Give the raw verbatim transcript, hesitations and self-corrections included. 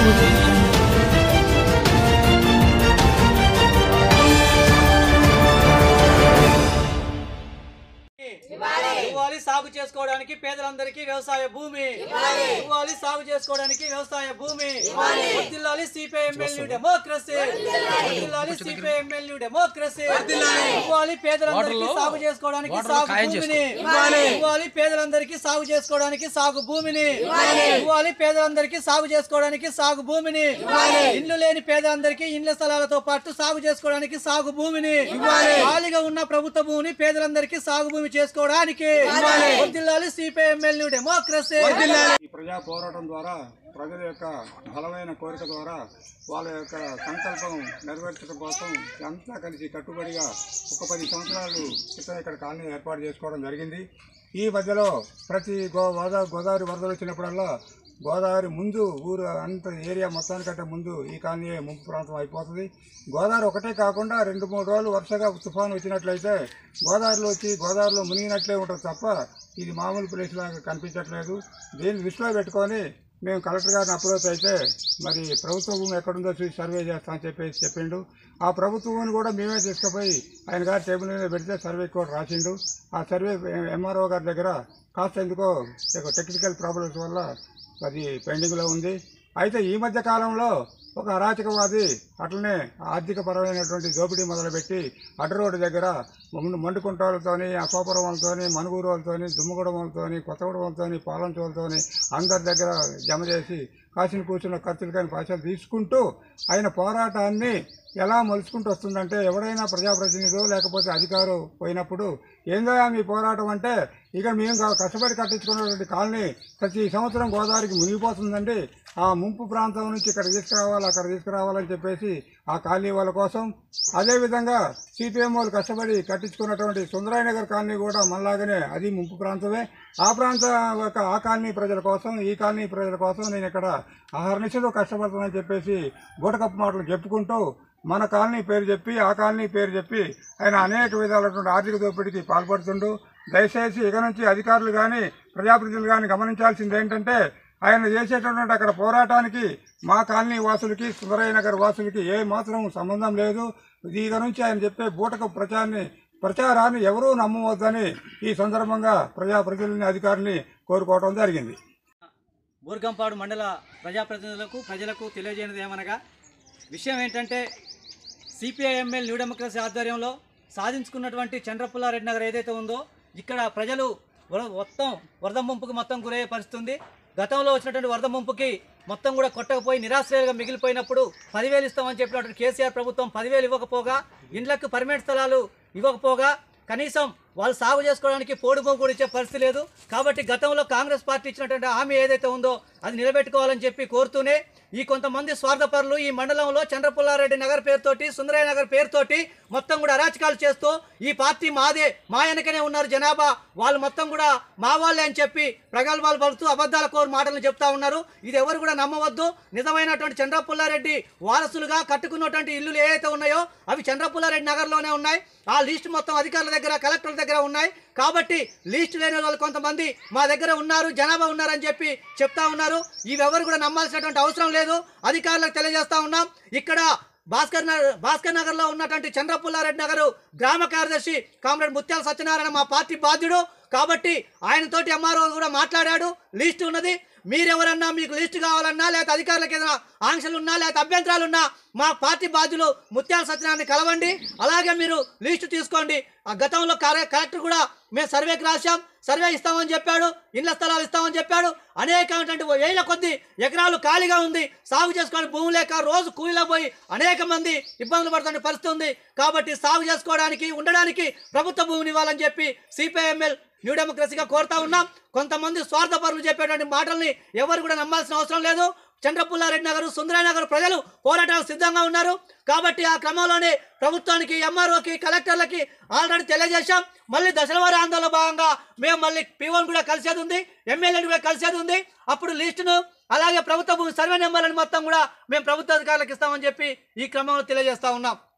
సాగు చేసుకోవడానికి పేదలందరికీ వ్యవసాయ భూమి ఇవ్వాలి, సాగు చేసుకోవడానికి వ్యవసాయ భూమి వర్ధిల్లాలి. సిపిఐఎంఎల్ డెమోక్రసీ వర్ధిల్లాలి, సిపిఐఎంఎల్ డెమోక్రసీ ఇవ్వాలి. పేదలందరికీ సాగు చేసుకోవడానికి సాగు భూమిని ఇవ్వాలి, పేదలందరికీ సాగు చేసుకోవడానికి సాగు భూమిని ఇవ్వాలి, పేదలందరికీ సాగు చేసుకోవడానికి సాగు భూమిని ఇల్లు లేని పేదలందరికీ ఇండ్ల స్థలాలతో పాటు సాగు చేసుకోవడానికి సాగు భూమిని ఖాళీగా ఉన్న ప్రభుత్వ భూమిని పేదలందరికీ సాగు భూమి చేసుకోవడానికి ప్రజా పోరాటం ద్వారా ప్రజల యొక్క బలమైన కోరిక ద్వారా వాళ్ళ యొక్క సంకల్పం నెరవేర్చడం కోసం అంతా కలిసి కట్టుబడిగా ఒక పది సంవత్సరాలు క్రితం ఇక్కడ కాలనీ ఏర్పాటు చేసుకోవడం జరిగింది. ఈ మధ్యలో ప్రతి గో గోదావరి వరదలు వచ్చినప్పుడల్లా గోదావరి ముందు ఊరు అంత ఏరియా మొత్తానికంటే ముందు ఈ కాలనీ ముంపు ప్రాంతం అయిపోతుంది. గోదావరి ఒకటే కాకుండా రెండు మూడు రోజులు వరుసగా తుఫాను వచ్చినట్లయితే గోదావరిలో వచ్చి గోదావరిలో మునిగినట్లే ఉంటుంది తప్ప ఇది మామూలు ప్లేస్ లాగా కనిపించట్లేదు. దీన్ని దృష్టిలో పెట్టుకొని మేము కలెక్టర్ గారిని అప్రోచ్ అయితే మరి ప్రభుత్వ భూమి ఎక్కడుందో చూసి సర్వే చేస్తామని చెప్పేసి చెప్పిండు. ఆ ప్రభుత్వ భూమిని కూడా మేమే తీసుకుపోయి ఆయన గారి టేబుల్ మీద పెడితే సర్వే కూడా రాసిండు. ఆ సర్వే ఎంఆర్ఓ గారి దగ్గర కాస్త ఎందుకో టెక్నికల్ ప్రాబ్లమ్స్ వల్ల అది పెండింగ్లో ఉంది. అయితే ఈ మధ్య కాలంలో ఒక అరాచకవాది అట్లనే ఆర్థిక పరమైనటువంటి దోపిడీ మొదలుపెట్టి అడ్డ రోడ్డు దగ్గర మండుకుంట వాళ్ళతోని అశోపురం వాళ్ళతోని మనుగూరు వాళ్ళతోని దుమ్మగూడెం వాళ్ళతోని కొత్తగూడెం వాళ్ళతోని పాలంచు వాళ్ళతోని అందరి దగ్గర జమ చేసి కాసిన కూర్చున్న ఖర్చులు కానీ పైసలు తీసుకుంటూ ఆయన పోరాటాన్ని ఎలా మలుచుకుంటూ వస్తుందంటే ఎవడైనా ప్రజాప్రతినిధులు లేకపోతే అధికారం పోయినప్పుడు ఏందో మీ పోరాటం అంటే ఇక మేము కష్టపడి కట్టించుకున్నటువంటి కాలనీ ప్రతి సంవత్సరం గోదావరికి మునిగిపోతుందండి, ఆ ముంపు ప్రాంతం నుంచి ఇక్కడ తీసుకురావాలి అక్కడ తీసుకురావాలని చెప్పేసి ఆ కాలనీ వాళ్ళ కోసం, అదేవిధంగా సిపిఎం వాళ్ళు కష్టపడి కట్టించుకున్నటువంటి సుందరయ్య నగర్ కాలనీ కూడా మనలాగానే అది ముంపు ప్రాంతమే. ఆ ప్రాంత ఆ కాలనీ ప్రజల కోసం ఈ కాలనీ ప్రజల కోసం నేను ఇక్కడ ఆహర్నిశలు కష్టపడుతున్నానని చెప్పేసి బూటకప్పు మాటలు చెప్పుకుంటూ మన కాలనీ పేరు చెప్పి ఆ కాలనీ పేరు చెప్పి ఆయన అనేక విధాలైనటువంటి ఆర్థిక దోపిడీకి పాల్పడుతుండు. దయచేసి ఇక నుంచి అధికారులు కానీ ప్రజాప్రతినిధులు కానీ గమనించాల్సింది ఏంటంటే ఆయన చేసేటటువంటి అక్కడ పోరాటానికి మా కాలనీ వాసులకి సుందరయ్య నగర్ వాసులకి ఏ మాత్రం సంబంధం లేదు. ఇక నుంచి ఆయన చెప్పే బూటకపు ప్రచారాన్ని ప్రచారాన్ని ఎవరూ నమ్మవద్దని ఈ సందర్భంగా ప్రజాప్రతినిధులని అధికారులని కోరుకోవడం జరిగింది. బూర్గంపాడు మండల ప్రజాప్రతినిధులకు ప్రజలకు తెలియజేయనిది ఏమనగా విషయం ఏంటంటే సిపిఐఎంఎల్ న్యూ డెమోక్రసీ ఆధ్వర్యంలో సాధించుకున్నటువంటి చంద్రపుల్లారెడ్డి నగర్ ఏదైతే ఉందో ఇక్కడ ప్రజలు మొత్తం వరద ముంపుకు మొత్తం గురయ్యే పరిస్థితుంది. గతంలో వచ్చినటువంటి వరద ముంపుకి మొత్తం కూడా కొట్టకపోయి నిరాశ్రయాలుగా మిగిలిపోయినప్పుడు పదివేలు ఇస్తామని చెప్పినటువంటి కేసీఆర్ ప్రభుత్వం పదివేలు ఇవ్వకపోగా ఇండ్లకు పర్మనెంట్ స్థలాలు ఇవ్వకపోగా కనీసం వాళ్ళు సాగు చేసుకోవడానికి పోడు భూమి కూడా ఇచ్చే పరిస్థితి లేదు. కాబట్టి గతంలో కాంగ్రెస్ పార్టీ ఇచ్చినటువంటి హామీ ఏదైతే ఉందో అది నిలబెట్టుకోవాలని చెప్పి కోరుతూనే ఈ కొంతమంది స్వార్థపరులు ఈ మండలంలో చంద్రపుల్లారెడ్డి నగర్ పేరుతోటి సుందరయ్య నగర్ పేరుతోటి మొత్తం కూడా అరాచకాలు చేస్తూ ఈ పార్టీ మాదే మా వెనకనే ఉన్నారు జనాభా వాళ్ళు మొత్తం కూడా మా వాళ్ళే అని చెప్పి ప్రగల్భాలు పలుతూ అబద్ధాల కోరు మాటలు చెప్తా ఉన్నారు. ఇది ఎవరు కూడా నమ్మవద్దు. నిజమైనటువంటి చంద్రపుల్లారెడ్డి వారసులుగా కట్టుకున్నటువంటి ఇల్లులు ఏవైతే ఉన్నాయో అవి చంద్రపుల్లారెడ్డి నగర్లోనే ఉన్నాయి. ఆ లిస్ట్ మొత్తం అధికారుల దగ్గర కలెక్టర్ల దగ్గర ఉన్నాయి. కాబట్టి లిస్ట్ లేని వాళ్ళు కొంతమంది మా దగ్గర ఉన్నారు జనాభా ఉన్నారని చెప్పి చెప్తా ఉన్నారు. ఇవెవరు కూడా నమ్మాల్సినటువంటి అవసరం లేదు. అధికారులకు తెలియజేస్తా ఉన్నాం. ఇక్కడ భాస్కర్ నగర్ భాస్కర్ నగర్ లో ఉన్నటువంటి చంద్రపుల్లారెడ్డి నగర్ గ్రామ కార్యదర్శి కామ్రేడ్ ముత్యాల సత్యనారాయణ మా పార్టీ బాధ్యుడు కాబట్టి ఆయనతోటి ఎంఆర్ఓ కూడా మాట్లాడాడు. లిస్ట్ ఉన్నది. మీరెవరన్నా మీకు లిస్ట్ కావాలన్నా లేకపోతే అధికారులకు ఏదైనా ఆంక్షలు ఉన్నా లేకపోతే అభ్యంతరాలు ఉన్నా మా పార్టీ బాధ్యులు ముత్యాల సత్యనారాయణ కలవండి. అలాగే మీరు లిస్టు తీసుకోండి. ఆ గతంలో కలెక్టర్ కూడా మేము సర్వేకి రాశాం, సర్వే ఇస్తామని చెప్పాడు, ఇండ్ల స్థలాలు ఇస్తామని చెప్పాడు. అనేకమైనటువంటి వేల కొద్ది ఎకరాలు ఖాళీగా ఉంది. సాగు చేసుకోవడానికి భూమి లేక రోజు కూలీలో పోయి అనేక మంది ఇబ్బందులు పడుతున్న పరిస్థితి ఉంది. కాబట్టి సాగు చేసుకోవడానికి ఉండడానికి ప్రభుత్వ భూమిని ఇవ్వాలని చెప్పి సిపిఐఎంఎల్ న్యూ డెమోక్రసీగా కోరుతా ఉన్నాం. కొంతమంది స్వార్థపరులు చెప్పేటువంటి మాటల్ని ఎవరు కూడా నమ్మాల్సిన అవసరం లేదు. చంద్రపుల్లారెడ్డి నగర్ సుందరయ్య నగర్ ప్రజలు పోరాటానికి సిద్ధంగా ఉన్నారు. కాబట్టి ఆ క్రమంలోనే ప్రభుత్వానికి ఎంఆర్ఓకి కలెక్టర్లకి ఆల్రెడీ తెలియజేశాం. మళ్ళీ దశలవారి ఆందోళన భాగంగా మేము మళ్ళీ పీఓని కూడా కలిసేది ఉంది, ఎమ్మెల్యేని కూడా కలిసేది ఉంది. అప్పుడు లిస్టును అలాగే ప్రభుత్వ భూమి సర్వే నెంబర్లను మొత్తం కూడా మేము ప్రభుత్వ అధికారులకు ఇస్తామని చెప్పి ఈ క్రమంలో తెలియజేస్తా ఉన్నాం.